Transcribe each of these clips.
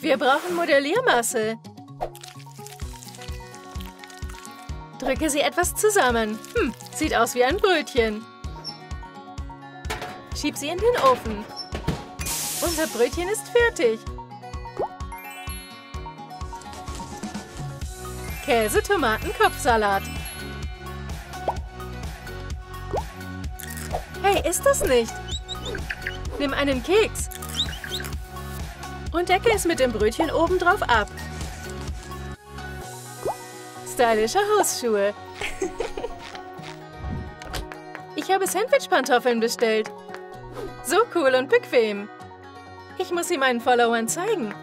Wir brauchen Modelliermasse. Drücke sie etwas zusammen. Sieht aus wie ein Brötchen. Schieb sie in den Ofen. Unser Brötchen ist fertig. Käse, Tomaten, Kopfsalat. Hey, ist das nicht? Nimm einen Keks. Und decke es mit dem Brötchen obendrauf ab. Stylische Hausschuhe. Ich habe Sandwich-Pantoffeln bestellt. So cool und bequem. Ich muss sie meinen Followern zeigen.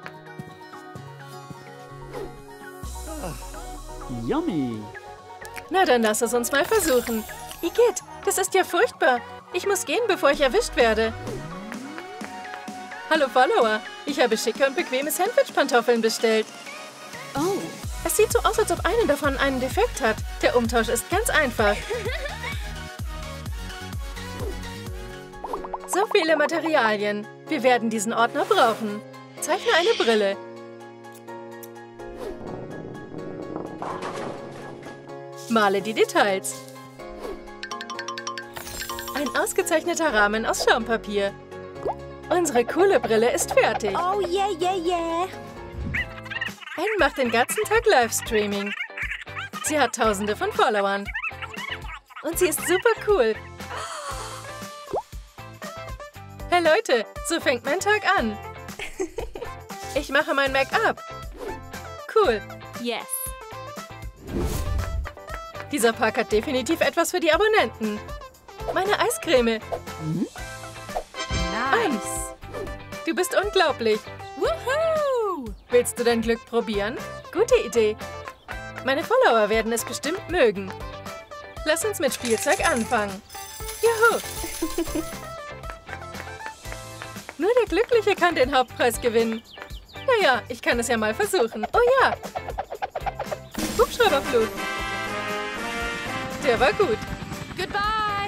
Yummy. Na, dann lass es uns mal versuchen. Igitt, das ist ja furchtbar. Ich muss gehen, bevor ich erwischt werde. Hallo Follower, ich habe schicke und bequeme Sandwich-Pantoffeln bestellt. Oh. Es sieht so aus, als ob eine davon einen Defekt hat. Der Umtausch ist ganz einfach. So viele Materialien. Wir werden diesen Ordner brauchen. Zeichne eine Brille. Male die Details. Ein ausgezeichneter Rahmen aus Schaumpapier. Unsere coole Brille ist fertig. Oh, yeah, yeah, yeah. Anne macht den ganzen Tag Livestreaming. Sie hat Tausende von Followern. Und sie ist super cool. Hey Leute, so fängt mein Tag an. Ich mache mein Make-up. Cool. Yes. Dieser Park hat definitiv etwas für die Abonnenten. Meine Eiscreme. Nice. Du bist unglaublich. Woohoo! Willst du dein Glück probieren? Gute Idee. Meine Follower werden es bestimmt mögen. Lass uns mit Spielzeug anfangen. Juhu! Nur der Glückliche kann den Hauptpreis gewinnen. Naja, ich kann es ja mal versuchen. Oh ja! Hubschrauberflug. Der war gut. Goodbye.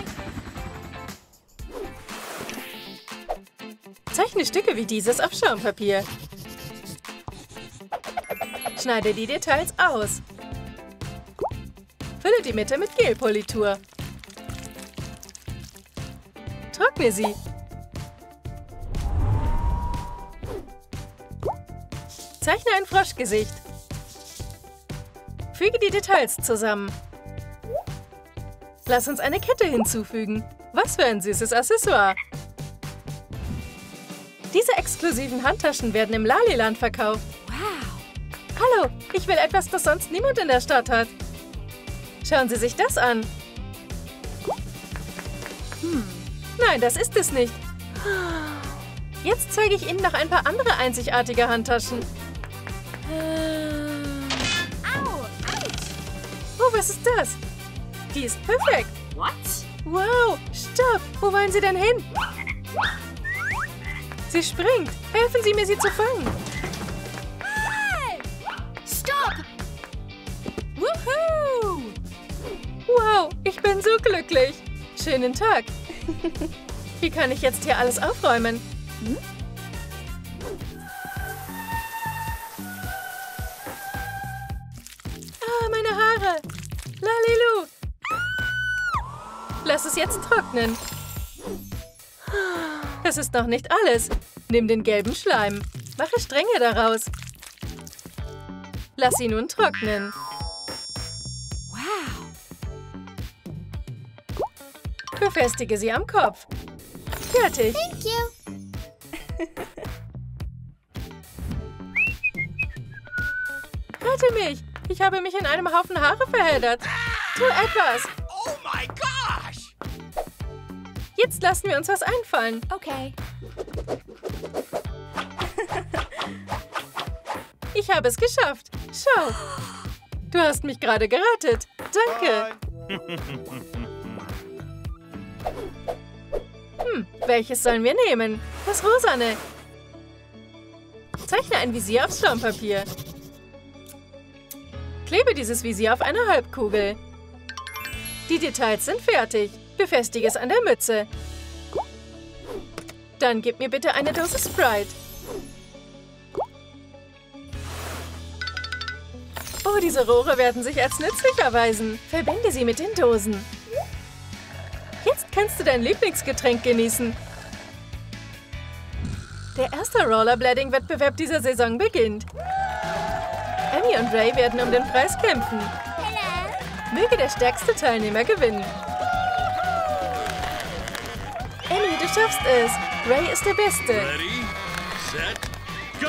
Zeichne Stücke wie dieses auf Schaumpapier. Schneide die Details aus. Fülle die Mitte mit Gelpolitur. Trockne sie. Zeichne ein Froschgesicht. Füge die Details zusammen. Lass uns eine Kette hinzufügen. Was für ein süßes Accessoire. Diese exklusiven Handtaschen werden im Laliland verkauft. Wow. Hallo, ich will etwas, das sonst niemand in der Stadt hat. Schauen Sie sich das an. Nein, das ist es nicht. Jetzt zeige ich Ihnen noch ein paar andere einzigartige Handtaschen. Au. Ouch. Oh, was ist das? Die ist perfekt. What? Wow, stopp. Wo wollen Sie denn hin? Sie springt. Helfen Sie mir, sie zu fangen. Hey! Stop! Woohoo! Wow, ich bin so glücklich. Schönen Tag. Wie kann ich jetzt hier alles aufräumen? Ah, meine Haare. Lalilu. Lass es jetzt trocknen. Das ist noch nicht alles. Nimm den gelben Schleim. Mache Stränge daraus. Lass sie nun trocknen. Wow. Befestige sie am Kopf. Fertig. Thank you. Rette mich. Ich habe mich in einem Haufen Haare verheddert. Tu etwas. Oh my gosh! Jetzt lassen wir uns was einfallen. Okay. Ich habe es geschafft. Schau. Du hast mich gerade gerettet. Danke. Welches sollen wir nehmen? Das Rosane. Zeichne ein Visier aufs Schaumpapier. Klebe dieses Visier auf eine Halbkugel. Die Details sind fertig. Befestige es an der Mütze. Dann gib mir bitte eine Dose Sprite. Oh, diese Rohre werden sich als nützlich erweisen. Verbinde sie mit den Dosen. Jetzt kannst du dein Lieblingsgetränk genießen. Der erste Rollerblading-Wettbewerb dieser Saison beginnt. Emmy und Ray werden um den Preis kämpfen. Möge der stärkste Teilnehmer gewinnen. Emmy, du schaffst es. Ray ist der Beste. Ready, set, go!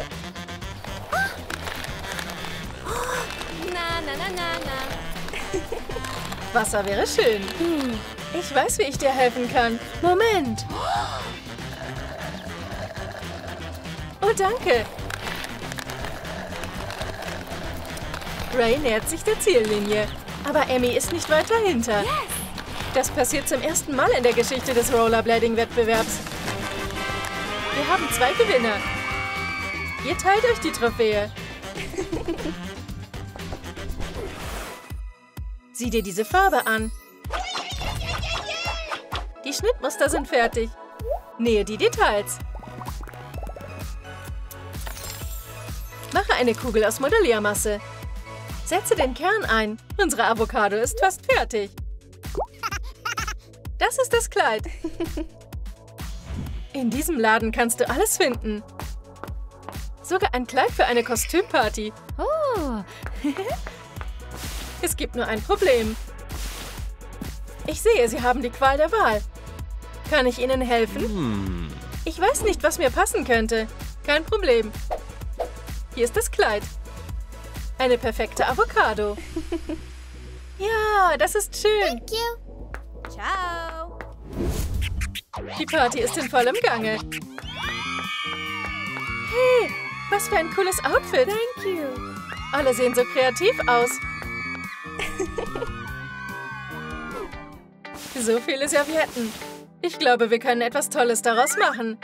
Na, na, na, na, na. Wasser wäre schön. Ich weiß, wie ich dir helfen kann. Moment. Oh, danke. Ray nähert sich der Ziellinie. Aber Emmy ist nicht weit dahinter. Das passiert zum ersten Mal in der Geschichte des Rollerblading-Wettbewerbs. Wir haben 2 Gewinner. Ihr teilt euch die Trophäe. Sieh dir diese Farbe an. Die Schnittmuster sind fertig. Nähe die Details. Mache eine Kugel aus Modelliermasse. Setze den Kern ein. Unsere Avocado ist fast fertig. Das ist das Kleid. In diesem Laden kannst du alles finden. Sogar ein Kleid für eine Kostümparty. Oh. Es gibt nur ein Problem. Ich sehe, Sie haben die Qual der Wahl. Kann ich Ihnen helfen? Ich weiß nicht, was mir passen könnte. Kein Problem. Hier ist das Kleid. Eine perfekte Avocado. Ja, das ist schön. Thank you. Ciao. Die Party ist in vollem Gange. Hey, was für ein cooles Outfit. Thank you. Alle sehen so kreativ aus. So viele Servietten. Ich glaube, wir können etwas Tolles daraus machen.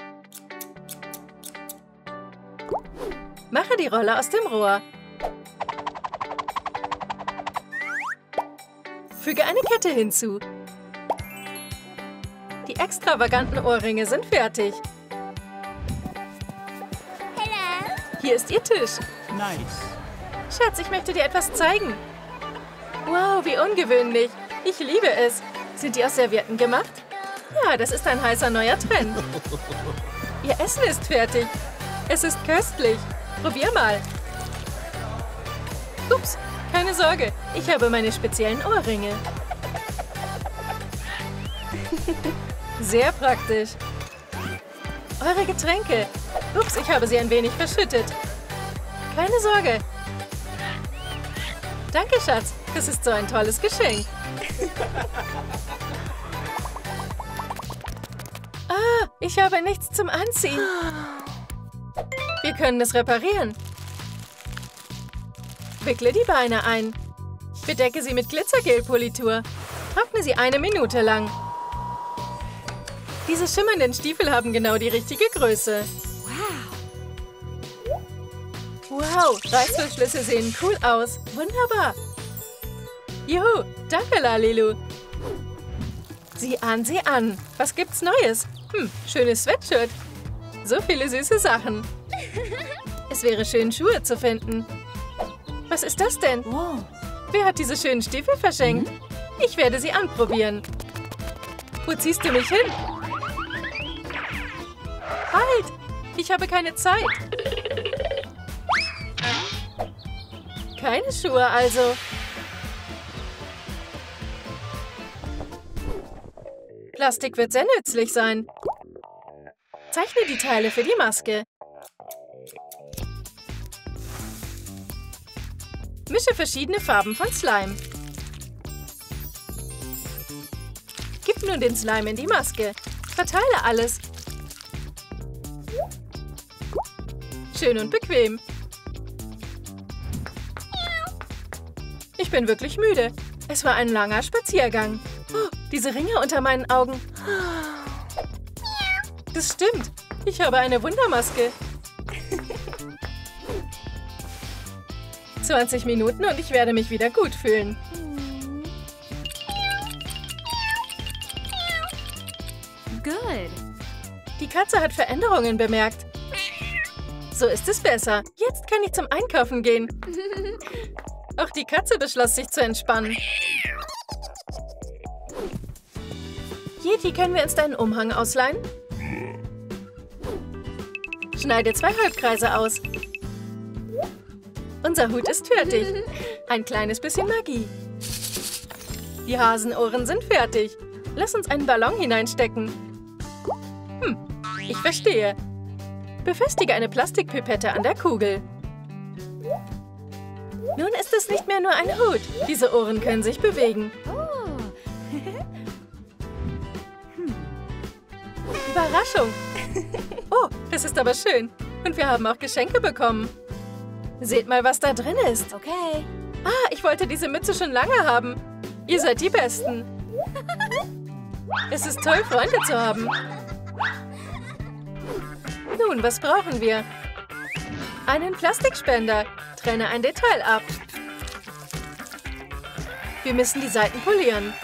Mache die Rolle aus dem Rohr. Füge eine Kette hinzu. Die extravaganten Ohrringe sind fertig. Hello. Hier ist Ihr Tisch. Nice. Schatz, ich möchte dir etwas zeigen. Wow, wie ungewöhnlich. Ich liebe es. Sind die aus Servietten gemacht? Ja, das ist ein heißer neuer Trend. Ihr Essen ist fertig. Es ist köstlich. Probier mal. Ups, keine Sorge. Ich habe meine speziellen Ohrringe. Sehr praktisch. Eure Getränke. Ups, ich habe sie ein wenig verschüttet. Keine Sorge. Danke, Schatz. Das ist so ein tolles Geschenk. Ah, ich habe nichts zum Anziehen. Wir können es reparieren. Wickle die Beine ein. Bedecke sie mit Glitzergel-Politur. Trockne sie 1 Minute lang. Diese schimmernden Stiefel haben genau die richtige Größe. Wow, Reißverschlüsse sehen cool aus. Wunderbar. Juhu, danke, Lalilu. Sieh an, sieh an. Was gibt's Neues? Schönes Sweatshirt. So viele süße Sachen. Es wäre schön, Schuhe zu finden. Was ist das denn? Wer hat diese schönen Stiefel verschenkt? Ich werde sie anprobieren. Wo ziehst du mich hin? Halt! Ich habe keine Zeit. Keine Schuhe also. Plastik wird sehr nützlich sein. Zeichne die Teile für die Maske. Mische verschiedene Farben von Slime. Gib nun den Slime in die Maske. Verteile alles. Schön und bequem. Ich bin wirklich müde. Es war ein langer Spaziergang. Oh, diese Ringe unter meinen Augen. Das stimmt. Ich habe eine Wundermaske. 20 Minuten und ich werde mich wieder gut fühlen. Good. Die Katze hat Veränderungen bemerkt. So ist es besser. Jetzt kann ich zum Einkaufen gehen. Auch die Katze beschloss, sich zu entspannen. Yeti, können wir uns deinen Umhang ausleihen? Schneide 2 Halbkreise aus. Unser Hut ist fertig. Ein kleines bisschen Magie. Die Hasenohren sind fertig. Lass uns einen Ballon hineinstecken. Ich verstehe. Befestige eine Plastikpipette an der Kugel. Nun ist es nicht mehr nur ein Hut. Diese Ohren können sich bewegen. Überraschung. Oh, das ist aber schön. Und wir haben auch Geschenke bekommen. Seht mal, was da drin ist. Okay. Ah, ich wollte diese Mütze schon lange haben. Ihr seid die Besten. Es ist toll, Freunde zu haben. Nun, was brauchen wir? Einen Plastikspender. Trenne ein Detail ab. Wir müssen die Seiten polieren.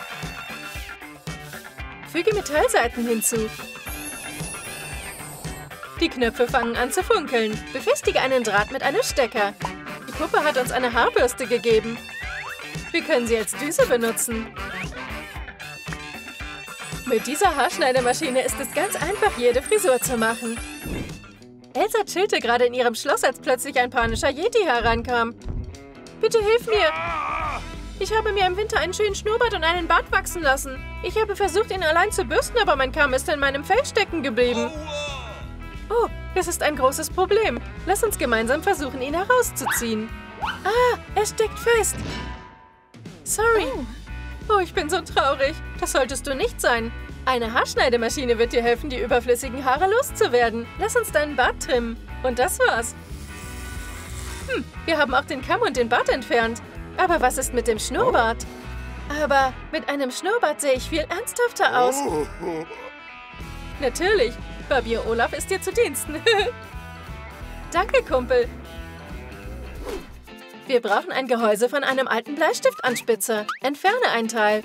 Füge Metallseiten hinzu. Die Knöpfe fangen an zu funkeln. Befestige einen Draht mit einem Stecker. Die Puppe hat uns eine Haarbürste gegeben. Wir können sie als Düse benutzen. Mit dieser Haarschneidemaschine ist es ganz einfach, jede Frisur zu machen. Elsa chillte gerade in ihrem Schloss, als plötzlich ein panischer Yeti herankam. Bitte hilf mir! Ich habe mir im Winter einen schönen Schnurrbart und einen Bart wachsen lassen. Ich habe versucht, ihn allein zu bürsten, aber mein Kamm ist in meinem Fell stecken geblieben. Oh, das ist ein großes Problem. Lass uns gemeinsam versuchen, ihn herauszuziehen. Ah, er steckt fest. Sorry. Oh, ich bin so traurig. Das solltest du nicht sein. Eine Haarschneidemaschine wird dir helfen, die überflüssigen Haare loszuwerden. Lass uns deinen Bart trimmen. Und das war's. Wir haben auch den Kamm und den Bart entfernt. Aber was ist mit dem Schnurrbart? Aber mit einem Schnurrbart sehe ich viel ernsthafter aus. Natürlich. Barbier Olaf ist dir zu Diensten. Danke, Kumpel. Wir brauchen ein Gehäuse von einem alten Bleistiftanspitzer. Entferne ein Teil.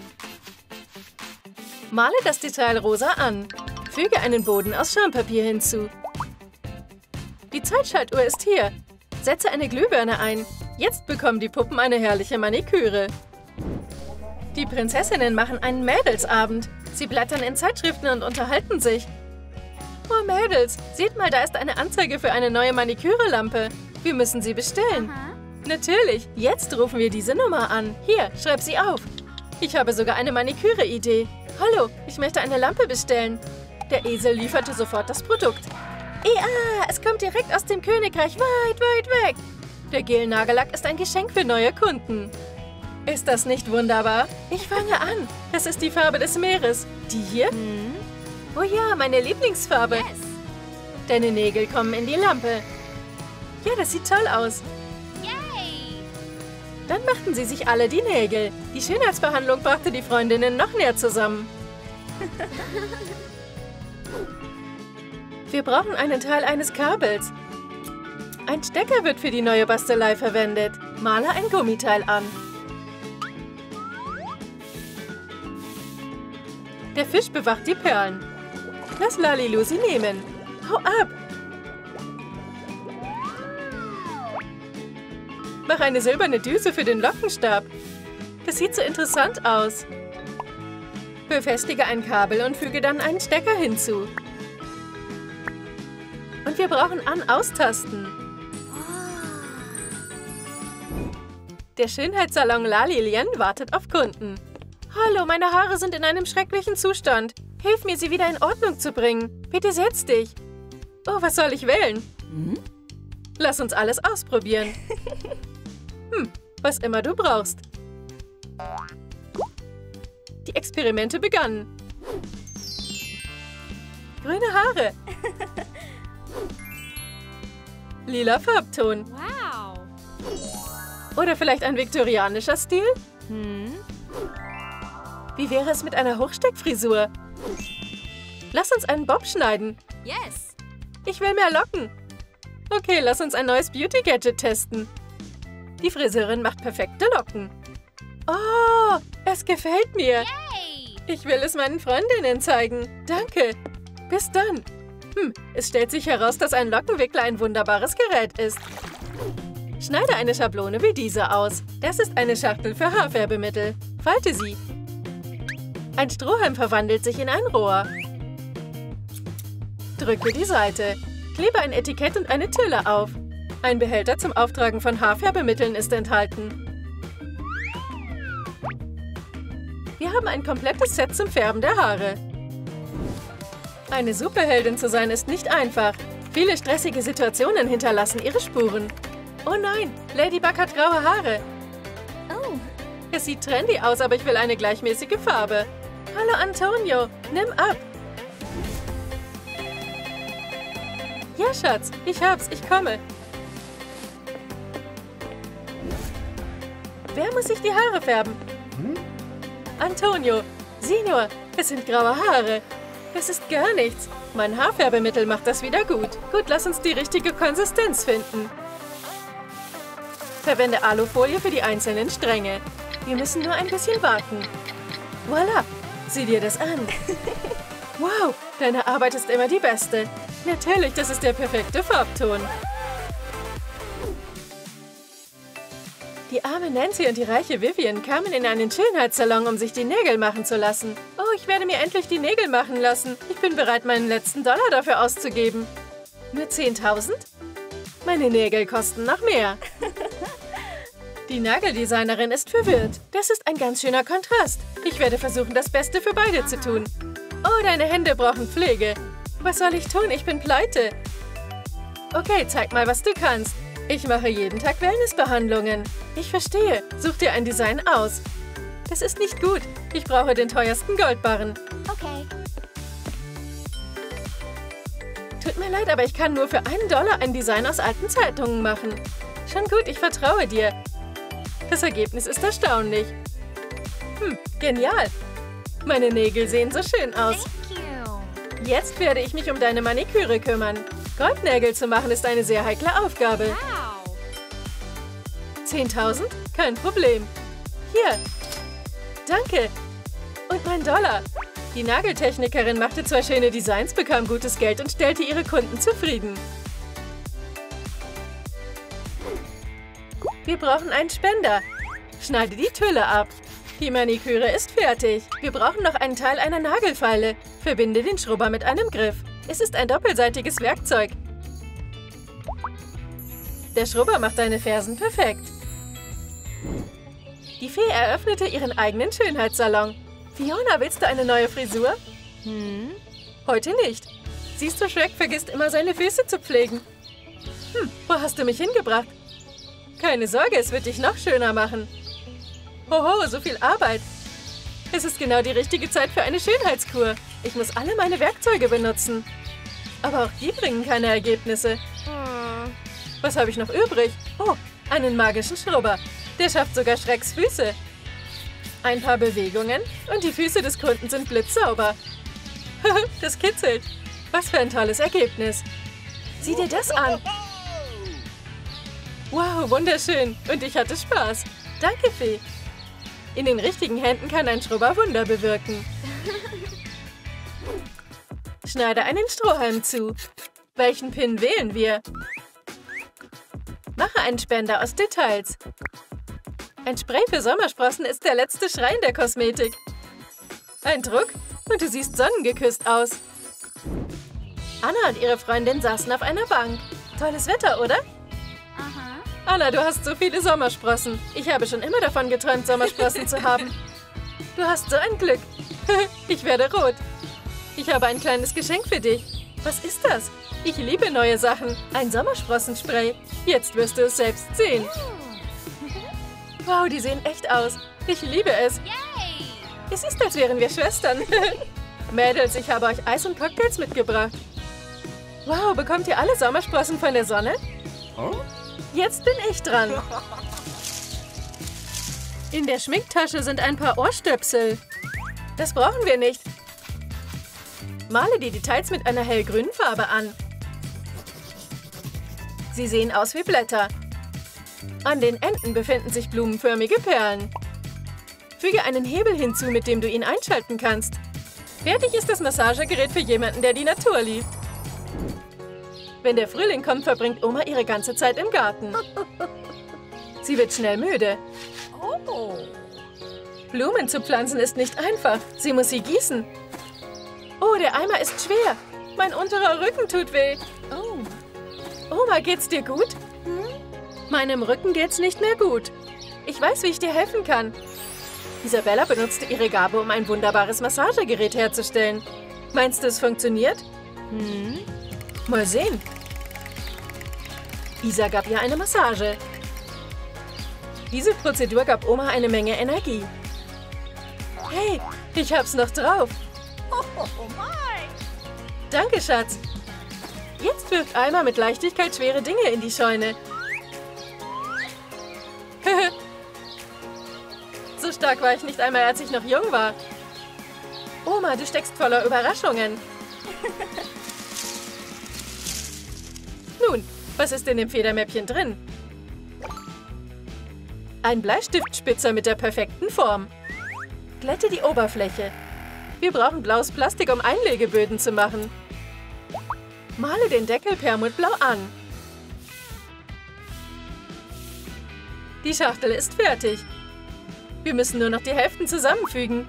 Male das Detail rosa an. Füge einen Boden aus Schirmpapier hinzu. Die Zeitschaltuhr ist hier. Setze eine Glühbirne ein. Jetzt bekommen die Puppen eine herrliche Maniküre. Die Prinzessinnen machen einen Mädelsabend. Sie blättern in Zeitschriften und unterhalten sich. Oh, Mädels, seht mal, da ist eine Anzeige für eine neue Maniküre-Lampe. Wir müssen sie bestellen. Natürlich, jetzt rufen wir diese Nummer an. Hier, schreib sie auf. Ich habe sogar eine Maniküre-Idee. Hallo, ich möchte eine Lampe bestellen. Der Esel lieferte sofort das Produkt. Ja, es kommt direkt aus dem Königreich, weit, weit weg. Der Gel-Nagellack ist ein Geschenk für neue Kunden. Ist das nicht wunderbar? Ich fange an. Das ist die Farbe des Meeres. Die hier? Oh ja, meine Lieblingsfarbe. Yes. Deine Nägel kommen in die Lampe. Ja, das sieht toll aus. Yay! Dann machten sie sich alle die Nägel. Die Schönheitsbehandlung brachte die Freundinnen noch näher zusammen. Wir brauchen einen Teil eines Kabels. Ein Stecker wird für die neue Bastelei verwendet. Male ein Gummiteil an. Der Fisch bewacht die Perlen. Lass Lalilu sie nehmen. Hau ab! Mach eine silberne Düse für den Lockenstab. Das sieht so interessant aus. Befestige ein Kabel und füge dann einen Stecker hinzu. Und wir brauchen An-Aus-Tasten. Der Schönheitssalon La Lilien wartet auf Kunden. Hallo, meine Haare sind in einem schrecklichen Zustand. Hilf mir, sie wieder in Ordnung zu bringen. Bitte setz dich. Oh, was soll ich wählen? Lass uns alles ausprobieren. Was immer du brauchst. Die Experimente begannen. Grüne Haare. Lila Farbton. Wow. Oder vielleicht ein viktorianischer Stil? Wie wäre es mit einer Hochsteckfrisur? Lass uns einen Bob schneiden. Yes. Ich will mehr Locken. Okay, lass uns ein neues Beauty-Gadget testen. Die Friseurin macht perfekte Locken. Oh, es gefällt mir. Yay! Ich will es meinen Freundinnen zeigen. Danke. Bis dann. Es stellt sich heraus, dass ein Lockenwickler ein wunderbares Gerät ist. Schneide eine Schablone wie diese aus. Das ist eine Schachtel für Haarfärbemittel. Falte sie. Ein Strohhalm verwandelt sich in ein Rohr. Drücke die Seite. Klebe ein Etikett und eine Tülle auf. Ein Behälter zum Auftragen von Haarfärbemitteln ist enthalten. Wir haben ein komplettes Set zum Färben der Haare. Eine Superheldin zu sein ist nicht einfach. Viele stressige Situationen hinterlassen ihre Spuren. Oh nein, Ladybug hat graue Haare. Oh. Es sieht trendy aus, aber ich will eine gleichmäßige Farbe. Hallo Antonio, nimm ab. Ja, Schatz, ich hab's, ich komme. Wer muss sich die Haare färben? Antonio, sieh nur, es sind graue Haare. Es ist gar nichts. Mein Haarfärbemittel macht das wieder gut. Gut, lass uns die richtige Konsistenz finden. Verwende Alufolie für die einzelnen Stränge. Wir müssen nur ein bisschen warten. Voila, sieh dir das an. Wow, deine Arbeit ist immer die beste. Natürlich, das ist der perfekte Farbton. Die arme Nancy und die reiche Vivian kamen in einen Schönheitssalon, um sich die Nägel machen zu lassen. Oh, ich werde mir endlich die Nägel machen lassen. Ich bin bereit, meinen letzten Dollar dafür auszugeben. Nur 10.000? Meine Nägel kosten noch mehr. Die Nageldesignerin ist verwirrt. Das ist ein ganz schöner Kontrast. Ich werde versuchen, das Beste für beide zu tun. Oh, deine Hände brauchen Pflege. Was soll ich tun? Ich bin pleite. Okay, zeig mal, was du kannst. Ich mache jeden Tag Wellnessbehandlungen. Ich verstehe. Such dir ein Design aus. Das ist nicht gut. Ich brauche den teuersten Goldbarren. Okay. Tut mir leid, aber ich kann nur für $1 ein Design aus alten Zeitungen machen. Schon gut, ich vertraue dir. Das Ergebnis ist erstaunlich. Genial. Meine Nägel sehen so schön aus. Thank you. Jetzt werde ich mich um deine Maniküre kümmern. Goldnägel zu machen ist eine sehr heikle Aufgabe. Wow. 10.000? Kein Problem. Hier. Danke. Und mein Dollar. Die Nageltechnikerin machte 2 schöne Designs, bekam gutes Geld und stellte ihre Kunden zufrieden. Wir brauchen einen Spender. Schneide die Tülle ab. Die Maniküre ist fertig. Wir brauchen noch einen Teil einer Nagelfeile. Verbinde den Schrubber mit einem Griff. Es ist ein doppelseitiges Werkzeug. Der Schrubber macht deine Fersen perfekt. Die Fee eröffnete ihren eigenen Schönheitssalon. Fiona, willst du eine neue Frisur? Heute nicht. Siehst du, Shrek vergisst immer, seine Füße zu pflegen. Wo hast du mich hingebracht? Keine Sorge, es wird dich noch schöner machen. Hoho, so viel Arbeit. Es ist genau die richtige Zeit für eine Schönheitskur. Ich muss alle meine Werkzeuge benutzen. Aber auch die bringen keine Ergebnisse. Was habe ich noch übrig? Oh, einen magischen Schrubber. Der schafft sogar Shreks Füße. Ein paar Bewegungen und die Füße des Kunden sind blitzsauber. Das kitzelt. Was für ein tolles Ergebnis. Sieh dir das an. Wow, wunderschön. Und ich hatte Spaß. Danke, Fee. In den richtigen Händen kann ein Schrubber Wunder bewirken. Schneide einen Strohhalm zu. Welchen Pin wählen wir? Mache einen Spender aus Details. Ein Spray für Sommersprossen ist der letzte Schrei in der Kosmetik. Ein Druck und du siehst sonnengeküsst aus. Anna und ihre Freundin saßen auf einer Bank. Tolles Wetter, oder? Aha. Anna, du hast so viele Sommersprossen. Ich habe schon immer davon geträumt, Sommersprossen zu haben. Du hast so ein Glück. Ich werde rot. Ich habe ein kleines Geschenk für dich. Was ist das? Ich liebe neue Sachen. Ein Sommersprossenspray. Jetzt wirst du es selbst sehen. Wow, die sehen echt aus. Ich liebe es. Yay! Es ist, als wären wir Schwestern. Mädels, ich habe euch Eis und Cocktails mitgebracht. Wow, bekommt ihr alle Sommersprossen von der Sonne? Jetzt bin ich dran. In der Schminktasche sind ein paar Ohrstöpsel. Das brauchen wir nicht. Male die Details mit einer hellgrünen Farbe an. Sie sehen aus wie Blätter. An den Enden befinden sich blumenförmige Perlen. Füge einen Hebel hinzu, mit dem du ihn einschalten kannst. Fertig ist das Massagegerät für jemanden, der die Natur liebt. Wenn der Frühling kommt, verbringt Oma ihre ganze Zeit im Garten. Sie wird schnell müde. Oh. Blumen zu pflanzen ist nicht einfach. Sie muss sie gießen. Oh, der Eimer ist schwer. Mein unterer Rücken tut weh. Oh. Oma, geht's dir gut? Meinem Rücken geht's nicht mehr gut. Ich weiß, wie ich dir helfen kann. Isabella benutzte ihre Gabe, um ein wunderbares Massagegerät herzustellen. Meinst du, es funktioniert? Mal sehen. Isa gab ihr eine Massage. Diese Prozedur gab Oma eine Menge Energie. Hey, ich hab's noch drauf. Oh my. Danke, Schatz. Jetzt wirft Alma mit Leichtigkeit schwere Dinge in die Scheune. So stark war ich nicht einmal, als ich noch jung war. Oma, du steckst voller Überraschungen. Nun, was ist in dem Federmäppchen drin? Ein Bleistiftspitzer mit der perfekten Form. Glätte die Oberfläche. Wir brauchen blaues Plastik, um Einlegeböden zu machen. Male den Deckel perlmuttblau an. Die Schachtel ist fertig. Wir müssen nur noch die Hälften zusammenfügen.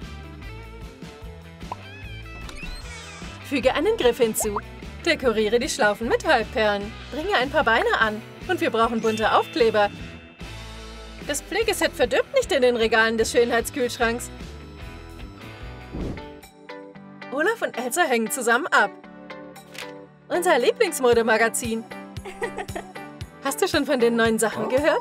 Füge einen Griff hinzu. Dekoriere die Schlaufen mit Halbperlen. Bringe ein paar Beine an. Und wir brauchen bunte Aufkleber. Das Pflegeset verdirbt nicht in den Regalen des Schönheitskühlschranks. Olaf und Elsa hängen zusammen ab. Unser Lieblingsmodemagazin. Hast du schon von den neuen Sachen gehört?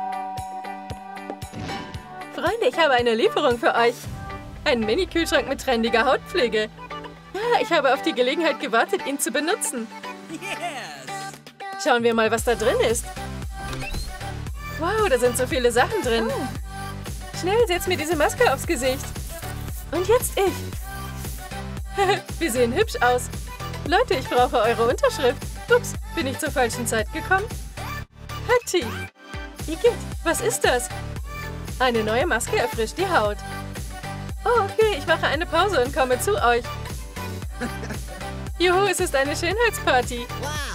Freunde, ich habe eine Lieferung für euch. Ein Mini-Kühlschrank mit trendiger Hautpflege. Ja, ich habe auf die Gelegenheit gewartet, ihn zu benutzen. Schauen wir mal, was da drin ist. Wow, da sind so viele Sachen drin. Schnell, setz mir diese Maske aufs Gesicht. Und jetzt ich. Wir sehen hübsch aus. Leute, ich brauche eure Unterschrift. Ups, bin ich zur falschen Zeit gekommen? Hatti. Igitt, was ist das? Eine neue Maske erfrischt die Haut. Oh, okay, ich mache eine Pause und komme zu euch. Juhu, es ist eine Schönheitsparty.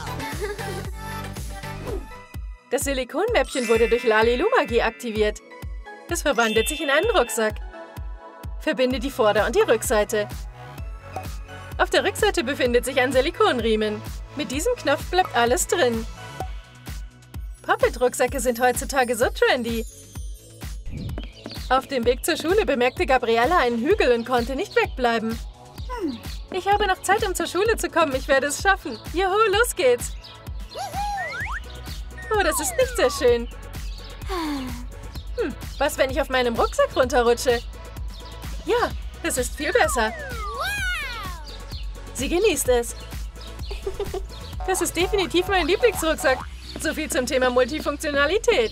Das Silikonmäppchen wurde durch Lalilu-Magie aktiviert. Es verwandelt sich in einen Rucksack. Verbinde die Vorder- und die Rückseite. Auf der Rückseite befindet sich ein Silikonriemen. Mit diesem Knopf bleibt alles drin. Poppet-Rucksäcke sind heutzutage so trendy. Auf dem Weg zur Schule bemerkte Gabriella einen Hügel und konnte nicht wegbleiben. Ich habe noch Zeit, um zur Schule zu kommen. Ich werde es schaffen. Juhu, los geht's. Oh, das ist nicht sehr schön. Was, wenn ich auf meinem Rucksack runterrutsche? Ja, das ist viel besser. Sie genießt es. Das ist definitiv mein Lieblingsrucksack. So viel zum Thema Multifunktionalität.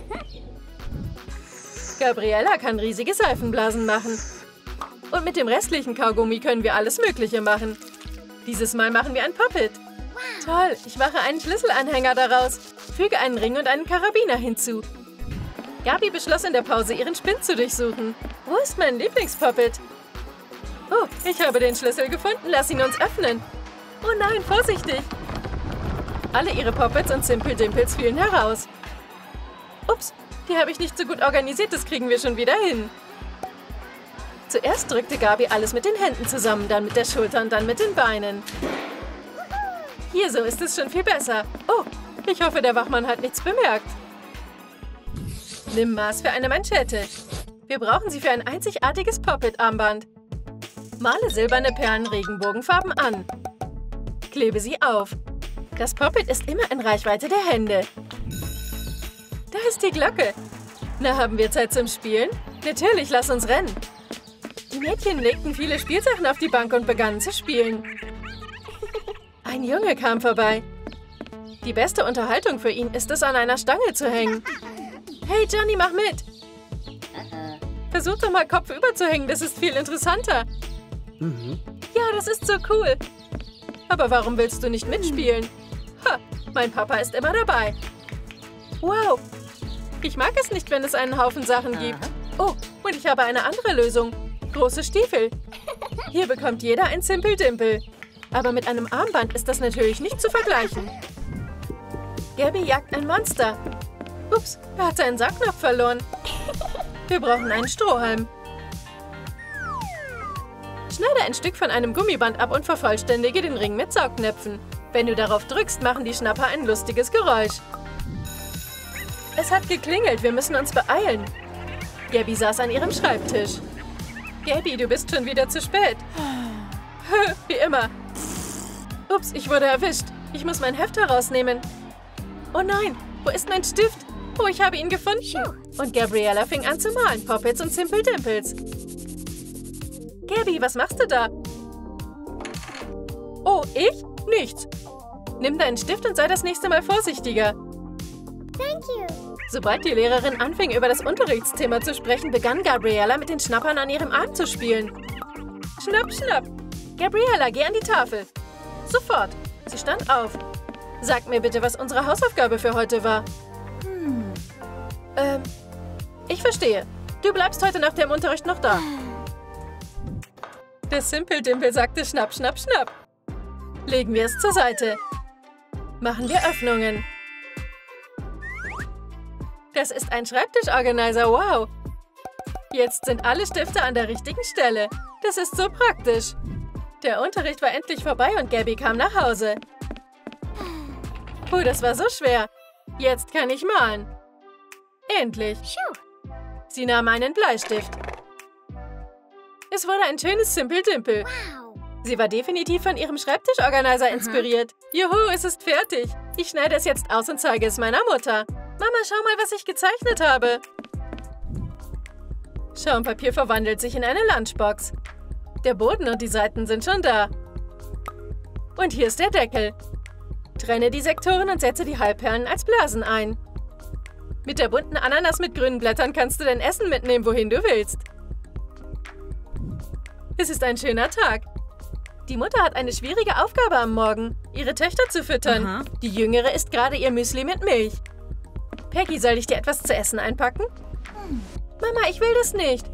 Gabriella kann riesige Seifenblasen machen. Und mit dem restlichen Kaugummi können wir alles Mögliche machen. Dieses Mal machen wir ein Poppet. Toll, ich mache einen Schlüsselanhänger daraus. Füge einen Ring und einen Karabiner hinzu. Gabi beschloss in der Pause, ihren Spind zu durchsuchen. Wo ist mein Lieblingspoppet? Oh, ich habe den Schlüssel gefunden. Lass ihn uns öffnen. Oh nein, vorsichtig. Alle ihre Poppets und Simple Dimples fielen heraus. Ups, die habe ich nicht so gut organisiert. Das kriegen wir schon wieder hin. Zuerst drückte Gabi alles mit den Händen zusammen, dann mit der Schulter und dann mit den Beinen. Hier, so ist es schon viel besser. Oh, ich hoffe, der Wachmann hat nichts bemerkt. Nimm Maß für eine Manschette. Wir brauchen sie für ein einzigartiges Poppet-Armband. Male silberne Perlen regenbogenfarben an. Klebe sie auf. Das Poppet ist immer in Reichweite der Hände. Da ist die Glocke. Na, haben wir Zeit zum Spielen? Natürlich, lass uns rennen. Die Mädchen legten viele Spielsachen auf die Bank und begannen zu spielen. Ein Junge kam vorbei. Die beste Unterhaltung für ihn ist es, an einer Stange zu hängen. Hey, Johnny, mach mit! Versuch doch mal kopfüber zu hängen, das ist viel interessanter. Ja, das ist so cool. Aber warum willst du nicht mitspielen? Ha, mein Papa ist immer dabei. Wow, ich mag es nicht, wenn es einen Haufen Sachen gibt. Oh, und ich habe eine andere Lösung. Große Stiefel. Hier bekommt jeder ein Simple Dimple. Aber mit einem Armband ist das natürlich nicht zu vergleichen. Gabby jagt ein Monster. Ups, er hat seinen Saugnapf verloren. Wir brauchen einen Strohhalm. Schneide ein Stück von einem Gummiband ab und vervollständige den Ring mit Saugnäpfen. Wenn du darauf drückst, machen die Schnapper ein lustiges Geräusch. Es hat geklingelt, wir müssen uns beeilen. Gabby saß an ihrem Schreibtisch. Gabby, du bist schon wieder zu spät. Wie immer. Ups, ich wurde erwischt. Ich muss mein Heft herausnehmen. Oh nein, wo ist mein Stift? Oh, ich habe ihn gefunden. Und Gabriella fing an zu malen. Poppets und Simple Dimples. Gabby, was machst du da? Oh, ich? Nichts. Nimm deinen Stift und sei das nächste Mal vorsichtiger. Thank you. Sobald die Lehrerin anfing, über das Unterrichtsthema zu sprechen, begann Gabriella mit den Schnappern an ihrem Arm zu spielen. Schnapp, schnapp. Gabriella, geh an die Tafel. Sofort. Sie stand auf. Sag mir bitte, was unsere Hausaufgabe für heute war. Ich verstehe. Du bleibst heute nach dem Unterricht noch da. Der Simple Dimple sagte schnapp, schnapp, schnapp. Legen wir es zur Seite. Machen wir Öffnungen. Das ist ein Schreibtischorganizer, wow. Jetzt sind alle Stifte an der richtigen Stelle. Das ist so praktisch. Der Unterricht war endlich vorbei und Gabby kam nach Hause. Puh, das war so schwer. Jetzt kann ich malen. Endlich. Sie nahm einen Bleistift. Es wurde ein schönes Simple Dimple. Sie war definitiv von ihrem Schreibtischorganizer inspiriert. Juhu, es ist fertig. Ich schneide es jetzt aus und zeige es meiner Mutter. Mama, schau mal, was ich gezeichnet habe. Schaumpapier verwandelt sich in eine Lunchbox. Der Boden und die Seiten sind schon da. Und hier ist der Deckel. Trenne die Sektoren und setze die Halbperlen als Blasen ein. Mit der bunten Ananas mit grünen Blättern kannst du dein Essen mitnehmen, wohin du willst. Es ist ein schöner Tag. Die Mutter hat eine schwierige Aufgabe am Morgen, ihre Töchter zu füttern. Die Jüngere isst gerade ihr Müsli mit Milch. Peggy, soll ich dir etwas zu essen einpacken? Mama, ich will das nicht.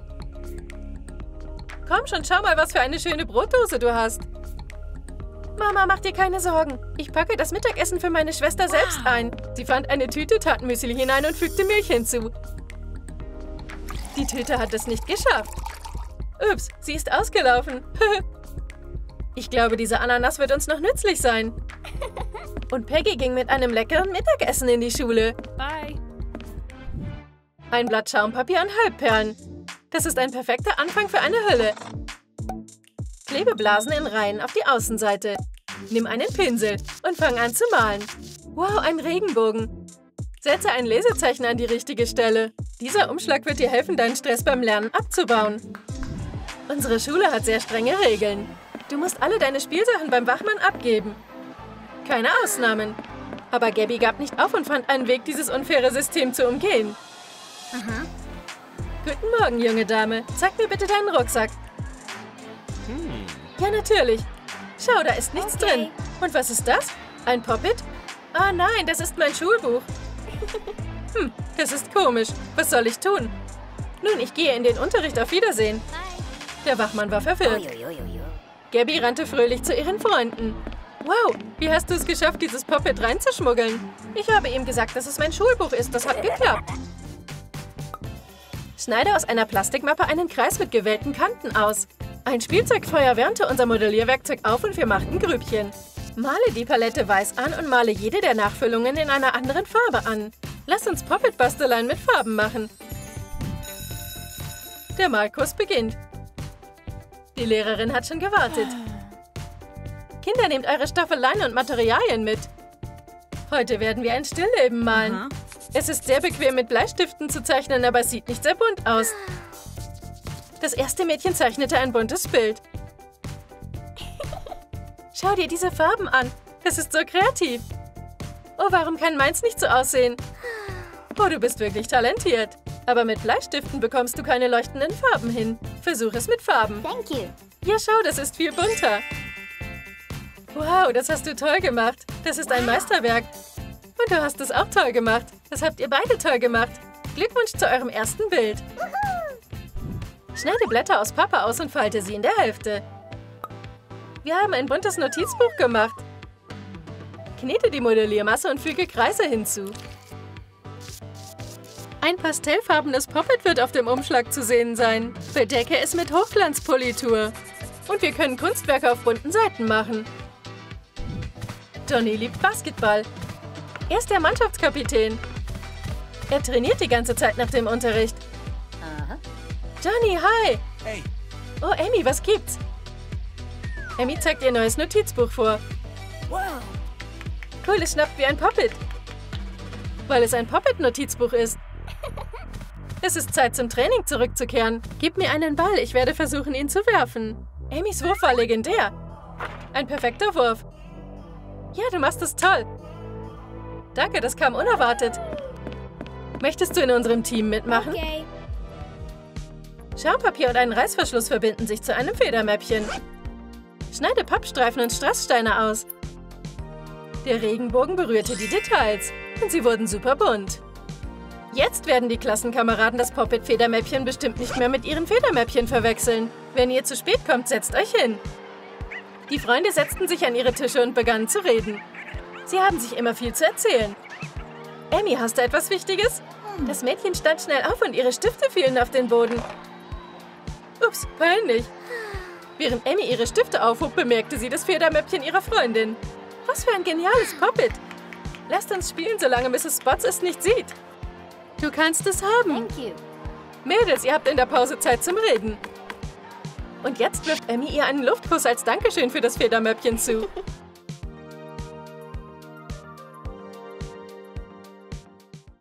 Komm schon, schau mal, was für eine schöne Brotdose du hast. Mama, mach dir keine Sorgen. Ich packe das Mittagessen für meine Schwester selbst ein. Sie fand eine Tüte Tatenmüsli hinein und fügte Milch hinzu. Die Tüte hat es nicht geschafft. Ups, sie ist ausgelaufen. Ich glaube, diese Ananas wird uns noch nützlich sein. Und Peggy ging mit einem leckeren Mittagessen in die Schule. Bye. Ein Blatt Schaumpapier und Halbperlen. Das ist ein perfekter Anfang für eine Hülle. Klebe Blasen in Reihen auf die Außenseite. Nimm einen Pinsel und fang an zu malen. Wow, ein Regenbogen. Setze ein Lesezeichen an die richtige Stelle. Dieser Umschlag wird dir helfen, deinen Stress beim Lernen abzubauen. Unsere Schule hat sehr strenge Regeln. Du musst alle deine Spielsachen beim Wachmann abgeben. Keine Ausnahmen. Aber Gabby gab nicht auf und fand einen Weg, dieses unfaire System zu umgehen. Guten Morgen, junge Dame. Zeig mir bitte deinen Rucksack. Ja, natürlich. Schau, da ist nichts drin. Und was ist das? Ein Poppet? Ah nein, das ist mein Schulbuch. Das ist komisch. Was soll ich tun? Nun, ich gehe in den Unterricht. Auf Wiedersehen. Der Wachmann war verwirrt. Gabby rannte fröhlich zu ihren Freunden. Wow, wie hast du es geschafft, dieses Poppet reinzuschmuggeln? Ich habe ihm gesagt, dass es mein Schulbuch ist. Das hat geklappt. Schneide aus einer Plastikmappe einen Kreis mit gewellten Kanten aus. Ein Spielzeugfeuer wärmte unser Modellierwerkzeug auf und wir machten Grübchen. Male die Palette weiß an und male jede der Nachfüllungen in einer anderen Farbe an. Lass uns Poppet-Basteleien mit Farben machen. Der Malkurs beginnt. Die Lehrerin hat schon gewartet. Kinder, nehmt eure Staffeleien und Materialien mit. Heute werden wir ein Stillleben malen. Es ist sehr bequem, mit Bleistiften zu zeichnen, aber es sieht nicht sehr bunt aus. Das erste Mädchen zeichnete ein buntes Bild. Schau dir diese Farben an. Das ist so kreativ. Oh, warum kann meins nicht so aussehen? Oh, du bist wirklich talentiert. Aber mit Bleistiften bekommst du keine leuchtenden Farben hin. Versuch es mit Farben. Thank you. Ja, schau, das ist viel bunter. Wow, das hast du toll gemacht. Das ist ein Meisterwerk. Und du hast es auch toll gemacht. Das habt ihr beide toll gemacht. Glückwunsch zu eurem ersten Bild. Schneide Blätter aus Pappe aus und falte sie in der Hälfte. Wir haben ein buntes Notizbuch gemacht. Knete die Modelliermasse und füge Kreise hinzu. Ein pastellfarbenes Poppet wird auf dem Umschlag zu sehen sein. Bedecke es mit Hochglanzpolitur. Und wir können Kunstwerke auf bunten Seiten machen. Johnny liebt Basketball. Er ist der Mannschaftskapitän. Er trainiert die ganze Zeit nach dem Unterricht. Johnny, hi! Hey. Oh, Amy, was gibt's? Amy zeigt ihr neues Notizbuch vor. Wow. Cool, es schnappt wie ein Poppet. Weil es ein Poppet-Notizbuch ist. Es ist Zeit, zum Training zurückzukehren. Gib mir einen Ball, ich werde versuchen, ihn zu werfen. Amys Wurf war legendär. Ein perfekter Wurf. Ja, du machst es toll. Danke, das kam unerwartet. Möchtest du in unserem Team mitmachen? Okay. Schaumpapier und einen Reißverschluss verbinden sich zu einem Federmäppchen. Schneide Pappstreifen und Strasssteine aus. Der Regenbogen berührte die Details und sie wurden super bunt. Jetzt werden die Klassenkameraden das Poppet-Federmäppchen bestimmt nicht mehr mit ihren Federmäppchen verwechseln. Wenn ihr zu spät kommt, setzt euch hin. Die Freunde setzten sich an ihre Tische und begannen zu reden. Sie haben sich immer viel zu erzählen. Amy, hast du etwas Wichtiges? Das Mädchen stand schnell auf und ihre Stifte fielen auf den Boden. Ups, peinlich. Während Amy ihre Stifte aufhob, bemerkte sie das Federmäppchen ihrer Freundin. Was für ein geniales Poppet. Lasst uns spielen, solange Mrs. Spots es nicht sieht. Du kannst es haben. Thank you. Mädels, ihr habt in der Pause Zeit zum Reden. Und jetzt wirft Amy ihr einen Luftkuss als Dankeschön für das Federmäppchen zu.